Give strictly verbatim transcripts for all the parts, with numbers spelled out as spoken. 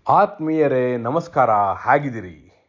ಆತ್ಮೀಯರೇ ನಮಸ್ಕಾರ, ಹೇಗಿದ್ದೀರಿ?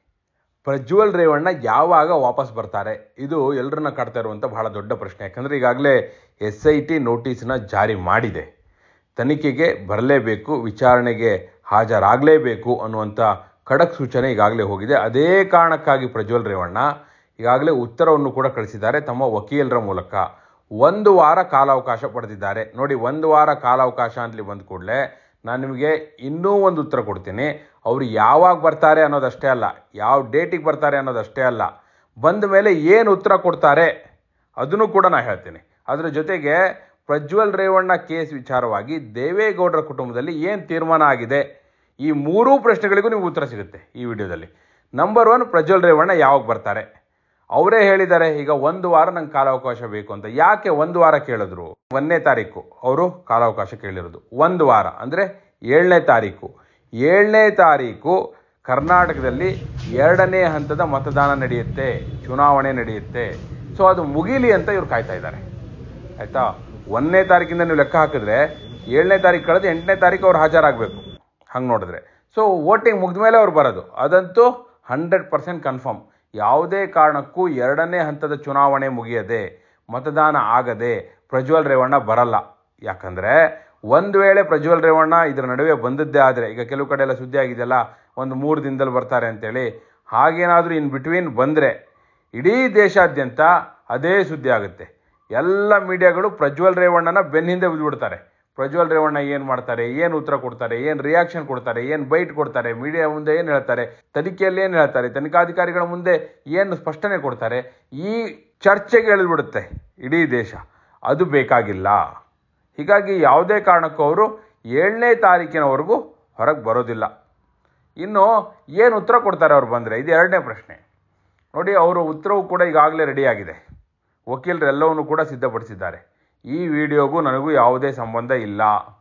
ಪ್ರಜ್ವಲ್ ರೇವಣ್ಣ ಯಾವಾಗ ವಾಪಸ್ ಬರ್ತಾರೆ? ಇದು ಎಲ್ಲರನ್ನ ಕಾಡ್ತಾ ಇರುವಂಥ ಬಹಳ ದೊಡ್ಡ ಪ್ರಶ್ನೆ. ಯಾಕಂದರೆ ಈಗಾಗಲೇ ಎಸ್ ಐ ಟಿ ನೋಟಿಸನ್ನ ಜಾರಿ ಮಾಡಿದೆ. ತನಿಖೆಗೆ ಬರಲೇಬೇಕು, ವಿಚಾರಣೆಗೆ ಹಾಜರಾಗಲೇಬೇಕು ಅನ್ನುವಂಥ ಖಡಕ್ ಸೂಚನೆ ಈಗಾಗಲೇ ಹೋಗಿದೆ. ಅದೇ ಕಾರಣಕ್ಕಾಗಿ ಪ್ರಜ್ವಲ್ ರೇವಣ್ಣ ಈಗಾಗಲೇ ಉತ್ತರವನ್ನು ಕೂಡ ಕಳಿಸಿದ್ದಾರೆ ತಮ್ಮ ವಕೀಲರ ಮೂಲಕ. ಒಂದು ವಾರ ಕಾಲಾವಕಾಶ ಪಡೆದಿದ್ದಾರೆ. ನೋಡಿ, ಒಂದು ವಾರ ಕಾಲಾವಕಾಶ ಅಂತಲಿ ಬಂದ ಕೂಡಲೇ ನಾನು ನಿಮಗೆ ಇನ್ನೂ ಒಂದು ಉತ್ತರ ಕೊಡ್ತೀನಿ. ಅವರು ಯಾವಾಗ ಬರ್ತಾರೆ ಅನ್ನೋದಷ್ಟೇ ಅಲ್ಲ, ಯಾವ ಡೇಟಿಗೆ ಬರ್ತಾರೆ ಅನ್ನೋದಷ್ಟೇ ಅಲ್ಲ, ಬಂದ ಮೇಲೆ ಏನು ಉತ್ತರ ಕೊಡ್ತಾರೆ ಅದನ್ನು ಕೂಡ ನಾನು ಹೇಳ್ತೀನಿ. ಅದರ ಜೊತೆಗೆ ಪ್ರಜ್ವಲ್ ರೇವಣ್ಣ ಕೇಸ್ ವಿಚಾರವಾಗಿ ದೇವೇಗೌಡರ ಕುಟುಂಬದಲ್ಲಿ ಏನು ತೀರ್ಮಾನ ಆಗಿದೆ, ಈ ಮೂರೂ ಪ್ರಶ್ನೆಗಳಿಗೂ ನಿಮ್ಗೆ ಉತ್ತರ ಸಿಗುತ್ತೆ ಈ ವಿಡಿಯೋದಲ್ಲಿ. ನಂಬರ್ ಒನ್, ಪ್ರಜ್ವಲ್ ರೇವಣ್ಣ ಯಾವಾಗ ಬರ್ತಾರೆ? ಅವರೇ ಹೇಳಿದ್ದಾರೆ ಈಗ ಒಂದು ವಾರ ನಂಗೆ ಕಾಲಾವಕಾಶ ಬೇಕು ಅಂತ. ಯಾಕೆ ಒಂದು ವಾರ ಕೇಳಿದ್ರು? ಒಂದನೇ ತಾರೀಕು ಅವರು ಕಾಲಾವಕಾಶ ಕೇಳಿರೋದು. ಒಂದು ವಾರ ಅಂದರೆ ಏಳನೇ ತಾರೀಕು ಏಳನೇ ತಾರೀಕು ಕರ್ನಾಟಕದಲ್ಲಿ ಎರಡನೇ ಹಂತದ ಮತದಾನ ನಡೆಯುತ್ತೆ, ಚುನಾವಣೆ ನಡೆಯುತ್ತೆ. ಸೊ ಅದು ಮುಗೀಲಿ ಅಂತ ಇವ್ರು ಕಾಯ್ತಾ ಇದ್ದಾರೆ. ಆಯಿತಾ? ಒಂದನೇ ತಾರೀಕಿಂದ ನೀವು ಲೆಕ್ಕ ಹಾಕಿದ್ರೆ ಏಳನೇ ತಾರೀಕು ಕಳೆದು ಎಂಟನೇ ತಾರೀಕು ಅವ್ರು ಹಾಜರಾಗಬೇಕು. ಹಂಗೆ ನೋಡಿದ್ರೆ ಸೊ ವೋಟಿಂಗ್ ಮುಗಿದ ಮೇಲೆ ಅವ್ರು ಬರೋದು, ಅದಂತೂ ಹಂಡ್ರೆಡ್ ಪರ್ಸೆಂಟ್ ಕನ್ಫರ್ಮ್. ಯಾವುದೇ ಕಾರಣಕ್ಕೂ ಎರಡನೇ ಹಂತದ ಚುನಾವಣೆ ಮುಗಿಯದೆ, ಮತದಾನ ಆಗದೆ ಪ್ರಜ್ವಲ್ ರೇವಣ್ಣ ಬರಲ್ಲ. ಯಾಕಂದರೆ ಒಂದು ವೇಳೆ ಪ್ರಜ್ವಲ್ ರೇವಣ್ಣ ಇದರ ನಡುವೆ ಬಂದದ್ದೇ ಆದರೆ, ಈಗ ಕೆಲವು ಕಡೆ ಎಲ್ಲ ಸುದ್ದಿ ಆಗಿದೆಯಲ್ಲ ಒಂದು ಮೂರು ದಿನದಲ್ಲಿ ಬರ್ತಾರೆ ಅಂತೇಳಿ, ಹಾಗೇನಾದರೂ ಇನ್ ಬಿಟ್ವೀನ್ ಬಂದರೆ ಇಡೀ ದೇಶಾದ್ಯಂತ ಅದೇ ಸುದ್ದಿ ಆಗುತ್ತೆ. ಎಲ್ಲ ಮೀಡಿಯಾಗಳು ಪ್ರಜ್ವಲ್ ರೇವಣ್ಣನ ಬೆನ್ನಿಂದ ಬಿದ್ದುಬಿಡ್ತಾರೆ. ಪ್ರಜ್ವಲ್ ರೇವಣ್ಣ ಏನು ಮಾಡ್ತಾರೆ, ಏನು ಉತ್ತರ ಕೊಡ್ತಾರೆ, ಏನು ರಿಯಾಕ್ಷನ್ ಕೊಡ್ತಾರೆ, ಏನು ಬೈಟ್ ಕೊಡ್ತಾರೆ, ಮೀಡಿಯಾ ಮುಂದೆ ಏನು ಹೇಳ್ತಾರೆ, ತನಿಖೆಯಲ್ಲಿ ಏನು ಹೇಳ್ತಾರೆ, ತನಿಖಾಧಿಕಾರಿಗಳ ಮುಂದೆ ಏನು ಸ್ಪಷ್ಟನೆ ಕೊಡ್ತಾರೆ, ಈ ಚರ್ಚೆಗೆ ಎಳೆದ್ಬಿಡುತ್ತೆ ಇಡೀ ದೇಶ. ಅದು ಬೇಕಾಗಿಲ್ಲ. ಹೀಗಾಗಿ ಯಾವುದೇ ಕಾರಣಕ್ಕೂ ಅವರು ಏಳನೇ ತಾರೀಕಿನವರೆಗೂ ಹೊರಗೆ ಬರೋದಿಲ್ಲ. ಇನ್ನು ಏನು ಉತ್ತರ ಕೊಡ್ತಾರೆ ಅವ್ರು ಬಂದರೆ, ಇದು ಎರಡನೇ ಪ್ರಶ್ನೆ. ನೋಡಿ, ಅವರ ಉತ್ತರವು ಕೂಡ ಈಗಾಗಲೇ ರೆಡಿಯಾಗಿದೆ. ವಕೀಲರು ಎಲ್ಲವನ್ನೂ ಕೂಡ ಸಿದ್ಧಪಡಿಸಿದ್ದಾರೆ. ಈ ವಿಡಿಯೋಗೂ ನನಗೂ ಯಾವುದೇ ಸಂಬಂಧ ಇಲ್ಲ,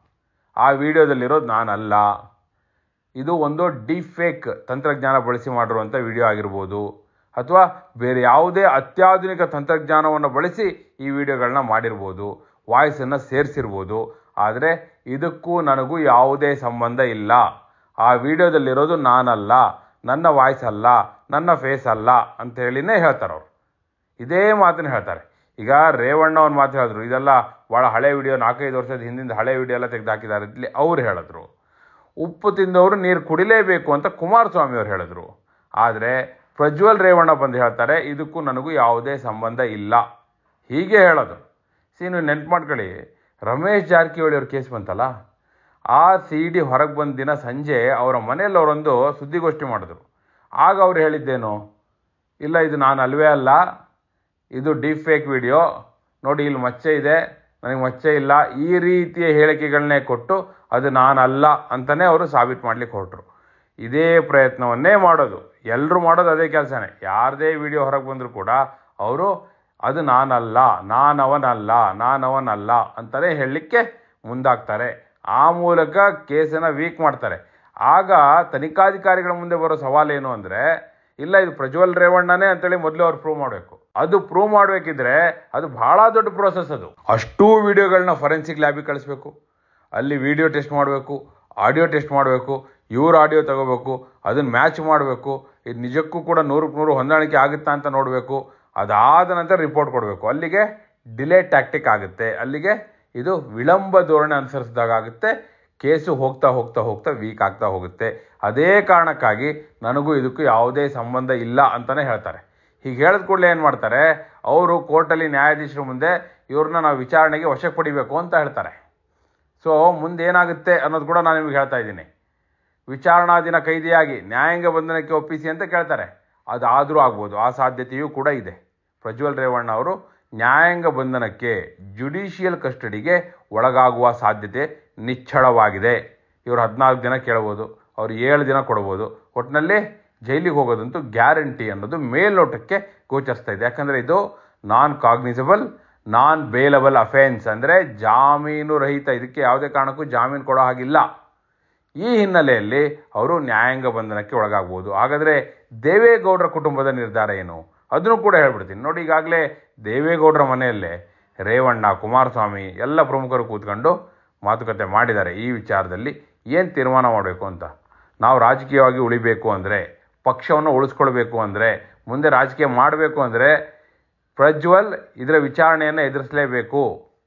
ಆ ವಿಡಿಯೋದಲ್ಲಿರೋದು ನಾನಲ್ಲ, ಇದು ಒಂದು ಡೀಪ್ ಫೇಕ್ ತಂತ್ರಜ್ಞಾನ ಬಳಸಿ ಮಾಡಿರುವಂಥ ವಿಡಿಯೋ ಆಗಿರ್ಬೋದು, ಅಥವಾ ಬೇರೆ ಯಾವುದೇ ಅತ್ಯಾಧುನಿಕ ತಂತ್ರಜ್ಞಾನವನ್ನು ಬಳಸಿ ಈ ವಿಡಿಯೋಗಳನ್ನ ಮಾಡಿರ್ಬೋದು, ವಾಯ್ಸನ್ನು ಸೇರಿಸಿರ್ಬೋದು. ಆದರೆ ಇದಕ್ಕೂ ನನಗೂ ಯಾವುದೇ ಸಂಬಂಧ ಇಲ್ಲ. ಆ ವಿಡಿಯೋದಲ್ಲಿರೋದು ನಾನಲ್ಲ, ನನ್ನ ವಾಯ್ಸ್ ಅಲ್ಲ, ನನ್ನ ಫೇಸ್ ಅಲ್ಲ ಅಂತ ಹೇಳಿನೇ ಹೇಳ್ತಾರೆ ಅವರು. ಇದೇ ಮಾತನ್ನು ಹೇಳ್ತಾರೆ. ಈಗ ರೇವಣ್ಣ ಒಂದು ಮಾತು ಹೇಳಿದ್ರು, ಇದೆಲ್ಲ ಭಾಳ ಹಳೆ ವಿಡಿಯೋ, ನಾಲ್ಕೈದು ವರ್ಷದ ಹಿಂದಿಂದ ಹಳೆ ವಿಡಿಯೋ ಎಲ್ಲ ತೆಗೆದು ಹಾಕಿದ್ದಾರೆ ಇಲ್ಲಿ ಅವ್ರು ಹೇಳಿದ್ರು. ಉಪ್ಪು ತಿಂದವರು ನೀರು ಕುಡಿಲೇಬೇಕು ಅಂತ ಕುಮಾರಸ್ವಾಮಿ ಅವರು ಹೇಳಿದ್ರು. ಆದರೆ ಪ್ರಜ್ವಲ್ ರೇವಣ್ಣ ಬಂದು ಹೇಳ್ತಾರೆ ಇದಕ್ಕೂ ನನಗೂ ಯಾವುದೇ ಸಂಬಂಧ ಇಲ್ಲ, ಹೀಗೆ ಹೇಳೋದು. ಸಿ, ನೀವು ನೆನ್ಪು ಮಾಡ್ಕೊಳ್ಳಿ, ರಮೇಶ್ ಜಾರಕಿಹೊಳಿ ಅವ್ರ ಕೇಸ್ ಬಂತಲ್ಲ, ಆ ಸಿ ಡಿ ಹೊರಗೆ ಬಂದ ದಿನ ಸಂಜೆ ಅವರ ಮನೆಯಲ್ಲಿ ಅವರೊಂದು ಸುದ್ದಿಗೋಷ್ಠಿ ಮಾಡಿದ್ರು. ಆಗ ಅವ್ರು ಹೇಳಿದ್ದೇನು, ಇಲ್ಲ ಇದು ನಾನು ಅಲ್ವೇ ಅಲ್ಲ, ಇದು ಡೀಪ್ ಫೇಕ್ ವಿಡಿಯೋ, ನೋಡಿ ಇಲ್ಲಿ ಮಚ್ಚೆ ಇದೆ, ನನಗೆ ಮಚ್ಚೆ ಇಲ್ಲ, ಈ ರೀತಿಯ ಹೇಳಿಕೆಗಳನ್ನೇ ಕೊಟ್ಟು ಅದು ನಾನಲ್ಲ ಅಂತಲೇ ಅವರು ಸಾಬೀತು ಮಾಡಲಿಕ್ಕೆ ಹೊರಟರು. ಇದೇ ಪ್ರಯತ್ನವನ್ನೇ ಮಾಡೋದು, ಎಲ್ಲರೂ ಮಾಡೋದು ಅದೇ ಕೆಲಸನೇ. ಯಾರದೇ ವಿಡಿಯೋ ಹೊರಗೆ ಬಂದರೂ ಕೂಡ ಅವರು ಅದು ನಾನಲ್ಲ, ನಾನವನಲ್ಲ, ನಾನವನಲ್ಲ ಅಂತಲೇ ಹೇಳಲಿಕ್ಕೆ ಮುಂದಾಗ್ತಾರೆ. ಆ ಮೂಲಕ ಕೇಸನ್ನು ವೀಕ್ ಮಾಡ್ತಾರೆ. ಆಗ ತನಿಖಾಧಿಕಾರಿಗಳ ಮುಂದೆ ಬರೋ ಸವಾಲೇನು ಅಂದರೆ, ಇಲ್ಲ ಇದು ಪ್ರಜ್ವಲ್ ರೇವಣ್ಣನೇ ಅಂತೇಳಿ ಮೊದಲು ಅವ್ರು ಪ್ರೂವ್ ಮಾಡಬೇಕು. ಅದು ಪ್ರೂವ್ ಮಾಡಬೇಕಿದ್ರೆ ಅದು ಬಹಳ ದೊಡ್ಡ ಪ್ರೋಸೆಸ್. ಅದು ಅಷ್ಟೂ ವಿಡಿಯೋಗಳನ್ನ ಫೊರೆನ್ಸಿಕ್ ಲ್ಯಾಬಿಗೆ ಕಳಿಸ್ಬೇಕು, ಅಲ್ಲಿ ವಿಡಿಯೋ ಟೆಸ್ಟ್ ಮಾಡಬೇಕು, ಆಡಿಯೋ ಟೆಸ್ಟ್ ಮಾಡಬೇಕು, ಇವ್ರ ಆಡಿಯೋ ತಗೋಬೇಕು, ಅದನ್ನು ಮ್ಯಾಚ್ ಮಾಡಬೇಕು, ಇದು ನಿಜಕ್ಕೂ ಕೂಡ ನೂರಕ್ಕೆ ನೂರು ಹೊಂದಾಣಿಕೆ ಆಗುತ್ತಾ ಅಂತ ನೋಡಬೇಕು. ಅದಾದ ನಂತರ ರಿಪೋರ್ಟ್ ಕೊಡಬೇಕು. ಅಲ್ಲಿಗೆ ಡಿಲೇ ಟ್ಯಾಕ್ಟಿಕ್ ಆಗುತ್ತೆ, ಅಲ್ಲಿಗೆ ಇದು ವಿಳಂಬ ಧೋರಣೆ ಅನುಸರಿಸಿದಾಗ ಆಗುತ್ತೆ. ಕೇಸು ಹೋಗ್ತಾ ಹೋಗ್ತಾ ಹೋಗ್ತಾ ವೀಕ್ ಆಗ್ತಾ ಹೋಗುತ್ತೆ. ಅದೇ ಕಾರಣಕ್ಕಾಗಿ ನನಗೂ ಇದಕ್ಕೂ ಯಾವುದೇ ಸಂಬಂಧ ಇಲ್ಲ ಅಂತಲೇ ಹೇಳ್ತಾರೆ. ಹೀಗೆ ಹೇಳಿದ ಕೂಡಲೇ ಏನು ಮಾಡ್ತಾರೆ ಅವರು, ಕೋರ್ಟಲ್ಲಿ ನ್ಯಾಯಾಧೀಶರ ಮುಂದೆ ಇವ್ರನ್ನ ನಾವು ವಿಚಾರಣೆಗೆ ವಶಕ್ಕೆ ಪಡಿಬೇಕು ಅಂತ ಹೇಳ್ತಾರೆ. ಸೊ ಮುಂದೆ ಏನಾಗುತ್ತೆ ಅನ್ನೋದು ಕೂಡ ನಾನು ನಿಮಗೆ ಹೇಳ್ತಾ ಇದ್ದೀನಿ. ವಿಚಾರಣಾ ದಿನ ಕೈದಿಯಾಗಿ ನ್ಯಾಯಾಂಗ ಬಂಧನಕ್ಕೆ ಒಪ್ಪಿಸಿ ಅಂತ ಕೇಳ್ತಾರೆ. ಅದಾದರೂ ಆಗ್ಬೋದು, ಆ ಸಾಧ್ಯತೆಯೂ ಕೂಡ ಇದೆ. ಪ್ರಜ್ವಲ್ ರೇವಣ್ಣ ಅವರು ನ್ಯಾಯಾಂಗ ಬಂಧನಕ್ಕೆ, ಜುಡಿಷಿಯಲ್ ಕಸ್ಟಡಿಗೆ ಒಳಗಾಗುವ ಸಾಧ್ಯತೆ ನಿಚ್ಚಳವಾಗಿದೆ. ಇವರು ಹದಿನಾಲ್ಕು ದಿನ ಕೇಳ್ಬೋದು, ಅವ್ರು ಏಳು ದಿನ ಕೊಡ್ಬೋದು. ಒಟ್ಟಿನಲ್ಲಿ ಜೈಲಿಗೆ ಹೋಗೋದಂತೂ ಗ್ಯಾರಂಟಿ ಅನ್ನೋದು ಮೇಲ್ನೋಟಕ್ಕೆ ಗೋಚರಿಸ್ತಾ ಇದೆ. ಯಾಕಂದರೆ ಇದು non cognizable, non bailable offence, ಅಂದರೆ ಜಾಮೀನು ರಹಿತ, ಇದಕ್ಕೆ ಯಾವುದೇ ಕಾರಣಕ್ಕೂ ಜಾಮೀನು ಕೊಡೋ ಹಾಗಿಲ್ಲ. ಈ ಹಿನ್ನೆಲೆಯಲ್ಲಿ ಅವರು ನ್ಯಾಯಾಂಗ ಬಂಧನಕ್ಕೆ ಒಳಗಾಗ್ಬೋದು. ಹಾಗಾದರೆ ದೇವೇಗೌಡರ ಕುಟುಂಬದ ನಿರ್ಧಾರ ಏನು ಅದನ್ನು ಕೂಡ ಹೇಳ್ಬಿಡ್ತೀನಿ. ನೋಡಿ, ಈಗಾಗಲೇ ದೇವೇಗೌಡರ ಮನೆಯಲ್ಲೇ ರೇವಣ್ಣ, ಕುಮಾರಸ್ವಾಮಿ ಎಲ್ಲ ಪ್ರಮುಖರು ಕೂತ್ಕೊಂಡು ಮಾತುಕತೆ ಮಾಡಿದ್ದಾರೆ ಈ ವಿಚಾರದಲ್ಲಿ ಏನು ತೀರ್ಮಾನ ಮಾಡಬೇಕು ಅಂತ. ನಾವು ರಾಜಕೀಯವಾಗಿ ಉಳಿಬೇಕು ಅಂದರೆ, ಪಕ್ಷವನ್ನು ಉಳಿಸ್ಕೊಳ್ಬೇಕು ಅಂದರೆ, ಮುಂದೆ ರಾಜಕೀಯ ಮಾಡಬೇಕು ಅಂದರೆ ಪ್ರಜ್ವಲ್ ಇದರ ವಿಚಾರಣೆಯನ್ನು ಎದುರಿಸಲೇಬೇಕು,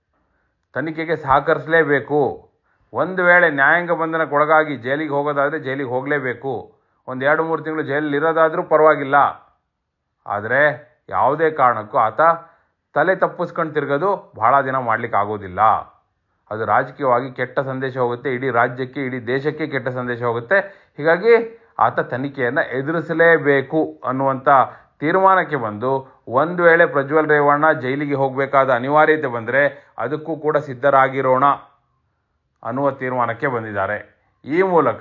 ತನಿಖೆಗೆ ಸಹಕರಿಸಲೇಬೇಕು. ಒಂದು ವೇಳೆ ನ್ಯಾಯಾಂಗ ಬಂಧನಕ್ಕೆ ಒಳಗಾಗಿ ಜೈಲಿಗೆ ಹೋಗೋದಾದರೆ ಜೈಲಿಗೆ ಹೋಗಲೇಬೇಕು. ಒಂದು ಎರಡು ಮೂರು ತಿಂಗಳು ಜೈಲಲ್ಲಿ ಇರೋದಾದರೂ ಪರವಾಗಿಲ್ಲ. ಆದರೆ ಯಾವುದೇ ಕಾರಣಕ್ಕೂ ಆತ ತಲೆ ತಪ್ಪಿಸ್ಕೊಂಡು ತಿರುಗೋದು ಭಾಳ ದಿನ ಮಾಡಲಿಕ್ಕೆ ಆಗೋದಿಲ್ಲ. ಅದು ರಾಜಕೀಯವಾಗಿ ಕೆಟ್ಟ ಸಂದೇಶ ಹೋಗುತ್ತೆ, ಇಡೀ ರಾಜ್ಯಕ್ಕೆ ಇಡೀ ದೇಶಕ್ಕೆ ಕೆಟ್ಟ ಸಂದೇಶ ಹೋಗುತ್ತೆ. ಹೀಗಾಗಿ ಆತ ತನಿಖೆಯನ್ನು ಎದುರಿಸಲೇಬೇಕು ಅನ್ನುವಂಥ ತೀರ್ಮಾನಕ್ಕೆ ಬಂದು, ಒಂದು ವೇಳೆ ಪ್ರಜ್ವಲ್ ರೇವಣ್ಣ ಜೈಲಿಗೆ ಹೋಗಬೇಕಾದ ಅನಿವಾರ್ಯತೆ ಬಂದರೆ ಅದಕ್ಕೂ ಕೂಡ ಸಿದ್ಧರಾಗಿರೋಣ ಅನ್ನುವ ತೀರ್ಮಾನಕ್ಕೆ ಬಂದಿದ್ದಾರೆ. ಈ ಮೂಲಕ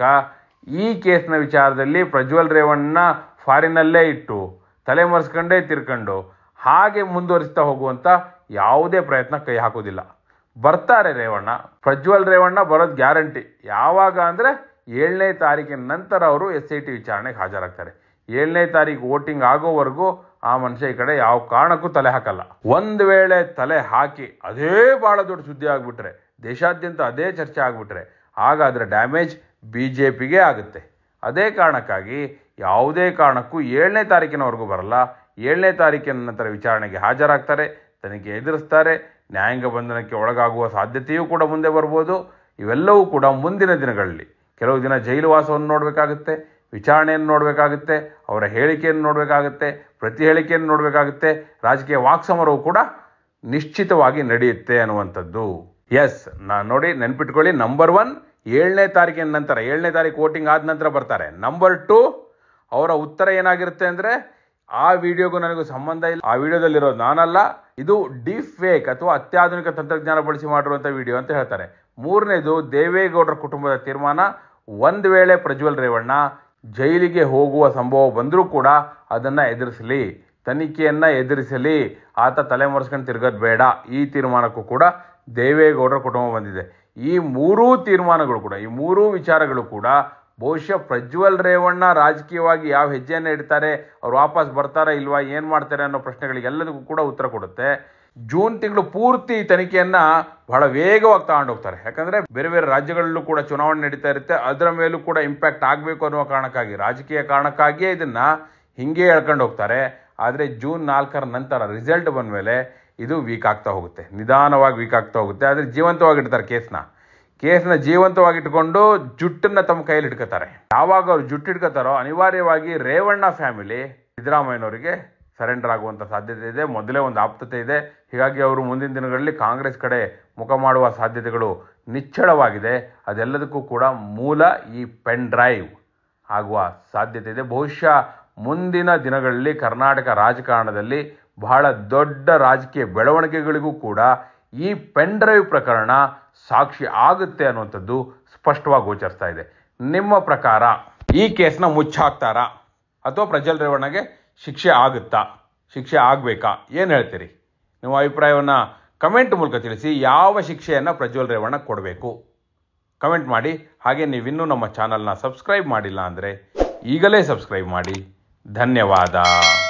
ಈ ಕೇಸ್ನ ವಿಚಾರದಲ್ಲಿ ಪ್ರಜ್ವಲ್ ರೇವಣ್ಣ ಫಾರಿನಲ್ಲೇ ಇಟ್ಟು ತಲೆಮರೆಸ್ಕೊಂಡೇ ತಿರ್ಕೊಂಡು ಹಾಗೆ ಮುಂದುವರಿಸ್ತಾ ಹೋಗುವಂಥ ಯಾವುದೇ ಪ್ರಯತ್ನ ಕೈ ಹಾಕೋದಿಲ್ಲ. ಬರ್ತಾರೆ ರೇವಣ್ಣ, ಪ್ರಜ್ವಲ್ ರೇವಣ್ಣ ಬರೋದು ಗ್ಯಾರಂಟಿ. ಯಾವಾಗ ಅಂದರೆ ಏಳನೇ ತಾರೀಕಿನ ನಂತರ ಅವರು ಎಸ್ ಐ ಟಿ ವಿಚಾರಣೆಗೆ ಹಾಜರಾಗ್ತಾರೆ. ಏಳನೇ ತಾರೀಕು ವೋಟಿಂಗ್ ಆಗೋವರೆಗೂ ಆ ಮನುಷ್ಯ ಈ ಕಡೆ ಯಾವ ಕಾರಣಕ್ಕೂ ತಲೆ ಹಾಕಲ್ಲ. ಒಂದು ವೇಳೆ ತಲೆ ಹಾಕಿ ಅದೇ ಭಾಳ ದೊಡ್ಡ ಸುದ್ದಿ ಆಗಿಬಿಟ್ರೆ, ದೇಶಾದ್ಯಂತ ಅದೇ ಚರ್ಚೆ ಆಗಿಬಿಟ್ರೆ, ಆಗ ಅದರ ಡ್ಯಾಮೇಜ್ ಬಿ ಜೆ ಪಿಗೆ ಆಗುತ್ತೆ. ಅದೇ ಕಾರಣಕ್ಕಾಗಿ ಯಾವುದೇ ಕಾರಣಕ್ಕೂ ಏಳನೇ ತಾರೀಕಿನವರೆಗೂ ಬರಲ್ಲ. ಏಳನೇ ತಾರೀಕಿನ ನಂತರ ವಿಚಾರಣೆಗೆ ಹಾಜರಾಗ್ತಾರೆ, ತನಿಖೆ ಎದುರಿಸ್ತಾರೆ, ನ್ಯಾಯಾಂಗ ಬಂಧನಕ್ಕೆ ಒಳಗಾಗುವ ಸಾಧ್ಯತೆಯೂ ಕೂಡ ಮುಂದೆ ಬರ್ಬೋದು. ಇವೆಲ್ಲವೂ ಕೂಡ ಮುಂದಿನ ದಿನಗಳಲ್ಲಿ ಕೆಲವು ದಿನ ಜೈಲು ವಾಸವನ್ನು ನೋಡಬೇಕಾಗುತ್ತೆ, ವಿಚಾರಣೆಯನ್ನು ನೋಡಬೇಕಾಗುತ್ತೆ, ಅವರ ಹೇಳಿಕೆಯನ್ನು ನೋಡಬೇಕಾಗುತ್ತೆ, ಪ್ರತಿ ಹೇಳಿಕೆಯನ್ನು ನೋಡಬೇಕಾಗುತ್ತೆ, ರಾಜಕೀಯ ವಾಕ್ಸಮರವು ಕೂಡ ನಿಶ್ಚಿತವಾಗಿ ನಡೆಯುತ್ತೆ ಅನ್ನುವಂಥದ್ದು. ಎಸ್, ನಾ ನೋಡಿ ನೆನ್ಪಿಟ್ಕೊಳ್ಳಿ, ನಂಬರ್ ಒನ್ ಏಳನೇ ತಾರೀಕಿನ ನಂತರ, ಏಳನೇ ತಾರೀಕು ವೋಟಿಂಗ್ ಆದ ನಂತರ ಬರ್ತಾರೆ. ನಂಬರ್ ಟು, ಅವರ ಉತ್ತರ ಏನಾಗಿರುತ್ತೆ ಅಂದರೆ, ಆ ವಿಡಿಯೋಗೂ ನನಗೂ ಸಂಬಂಧ ಇಲ್ಲ, ಆ ವಿಡಿಯೋದಲ್ಲಿರೋದು ನಾನಲ್ಲ, ಇದು ಡೀಪ್ ಫೇಕ್ ಅಥವಾ ಅತ್ಯಾಧುನಿಕ ತಂತ್ರಜ್ಞಾನ ಬಳಸಿ ಮಾಡಿರುವಂಥ ವಿಡಿಯೋ ಅಂತ ಹೇಳ್ತಾರೆ. ಮೂರನೇದು, ದೇವೇಗೌಡರ ಕುಟುಂಬದ ತೀರ್ಮಾನ, ಒಂದು ವೇಳೆ ಪ್ರಜ್ವಲ್ ರೇವಣ್ಣ ಜೈಲಿಗೆ ಹೋಗುವ ಸಂಭವ ಬಂದರೂ ಕೂಡ ಅದನ್ನು ಎದುರಿಸಲಿ, ತನಿಖೆಯನ್ನು ಎದುರಿಸಲಿ, ಆತ ತಲೆಮರೆಸ್ಕೊಂಡು ತಿರುಗೋದು ಬೇಡ, ಈ ತೀರ್ಮಾನಕ್ಕೂ ಕೂಡ ದೇವೇಗೌಡರ ಕುಟುಂಬ ಬಂದಿದೆ. ಈ ಮೂರೂ ತೀರ್ಮಾನಗಳು ಕೂಡ, ಈ ಮೂರೂ ವಿಚಾರಗಳು ಕೂಡ ಬಹುಶಃ ಪ್ರಜ್ವಲ್ ರೇವಣ್ಣ ರಾಜಕೀಯವಾಗಿ ಯಾವ ಹೆಜ್ಜೆಯನ್ನು ಇಡ್ತಾರೆ, ಅವ್ರು ವಾಪಸ್ ಬರ್ತಾರಾ ಇಲ್ವಾ, ಏನು ಮಾಡ್ತಾರೆ ಅನ್ನೋ ಪ್ರಶ್ನೆಗಳಿಗೆಲ್ಲದಕ್ಕೂ ಕೂಡ ಉತ್ತರ ಕೊಡುತ್ತೆ. ಜೂನ್ ತಿಂಗಳು ಪೂರ್ತಿ ತನಿಖೆಯನ್ನು ಬಹಳ ವೇಗವಾಗಿ ತಗೊಂಡು ಹೋಗ್ತಾರೆ. ಯಾಕಂದರೆ ಬೇರೆ ಬೇರೆ ರಾಜ್ಯಗಳಲ್ಲೂ ಕೂಡ ಚುನಾವಣೆ ನಡೀತಾ ಇರುತ್ತೆ, ಅದರ ಮೇಲೂ ಕೂಡ ಇಂಪ್ಯಾಕ್ಟ್ ಆಗಬೇಕು ಅನ್ನುವ ಕಾರಣಕ್ಕಾಗಿ, ರಾಜಕೀಯ ಕಾರಣಕ್ಕಾಗಿಯೇ ಇದನ್ನು ಹಿಂಗೆ ಹೇಳ್ಕೊಂಡು ಹೋಗ್ತಾರೆ. ಆದರೆ ಜೂನ್ ನಾಲ್ಕರ ನಂತರ ರಿಸಲ್ಟ್ ಬಂದ ಮೇಲೆ ಇದು ವೀಕ್ ಆಗ್ತಾ ಹೋಗುತ್ತೆ, ನಿಧಾನವಾಗಿ ವೀಕ್ ಆಗ್ತಾ ಹೋಗುತ್ತೆ. ಆದರೆ ಜೀವಂತವಾಗಿಡ್ತಾರೆ ಕೇಸ್ನ ಕೇಸ್ನ ಜೀವಂತವಾಗಿಟ್ಕೊಂಡು ಜುಟ್ಟನ್ನು ತಮ್ಮ ಕೈಯಲ್ಲಿ ಇಟ್ಕೋತಾರೆ. ಯಾವಾಗ ಅವ್ರು ಜುಟ್ಟು ಇಟ್ಕೋತಾರೋ ಅನಿವಾರ್ಯವಾಗಿ ರೇವಣ್ಣ ಫ್ಯಾಮಿಲಿ ಸಿದ್ದರಾಮಯ್ಯನವರಿಗೆ ಸರೆಂಡರ್ ಆಗುವಂಥ ಸಾಧ್ಯತೆ ಇದೆ. ಮೊದಲೇ ಒಂದು ಆಪ್ತತೆ ಇದೆ. ಹೀಗಾಗಿ ಅವರು ಮುಂದಿನ ದಿನಗಳಲ್ಲಿ ಕಾಂಗ್ರೆಸ್ ಕಡೆ ಮುಖ ಮಾಡುವ ಸಾಧ್ಯತೆಗಳು ನಿಚ್ಚಳವಾಗಿದೆ. ಅದೆಲ್ಲದಕ್ಕೂ ಕೂಡ ಮೂಲ ಈ ಪೆನ್ ಡ್ರೈವ್ ಆಗುವ ಸಾಧ್ಯತೆ ಇದೆ. ಬಹುಶಃ ಮುಂದಿನ ದಿನಗಳಲ್ಲಿ ಕರ್ನಾಟಕ ರಾಜಕಾರಣದಲ್ಲಿ ಬಹಳ ದೊಡ್ಡ ರಾಜಕೀಯ ಬೆಳವಣಿಗೆಗಳಿಗೂ ಕೂಡ ಈ ಪೆನ್ ಡ್ರೈವ್ ಪ್ರಕರಣ ಸಾಕ್ಷಿ ಆಗುತ್ತೆ ಅನ್ನುವಂಥದ್ದು ಸ್ಪಷ್ಟವಾಗಿ ಗೋಚರಿಸ್ತಾ ಇದೆ. ನಿಮ್ಮ ಪ್ರಕಾರ ಈ ಕೇಸ್ನ ಮುಚ್ಚಾಕ್ತಾರಾ ಅಥವಾ ಪ್ರಜ್ವಲ್ ರೇವಣ್ಣಗೆ ಶಿಕ್ಷೆ ಆಗುತ್ತಾ, ಶಿಕ್ಷೆ ಆಗಬೇಕಾ, ಏನು ಹೇಳ್ತೀರಿ? ನಿಮ್ಮ ಅಭಿಪ್ರಾಯವನ್ನು ಕಮೆಂಟ್ ಮೂಲಕ ತಿಳಿಸಿ. ಯಾವ ಶಿಕ್ಷೆಯನ್ನು ಪ್ರಜ್ವಲ್ ರೇವಣ್ಣ ಕೊಡಬೇಕು ಕಮೆಂಟ್ ಮಾಡಿ. ಹಾಗೆ ನೀವಿನ್ನೂ ನಮ್ಮ ಚಾನಲ್ನ ಸಬ್ಸ್ಕ್ರೈಬ್ ಮಾಡಿಲ್ಲ ಅಂದರೆ ಈಗಲೇ ಸಬ್ಸ್ಕ್ರೈಬ್ ಮಾಡಿ. ಧನ್ಯವಾದ.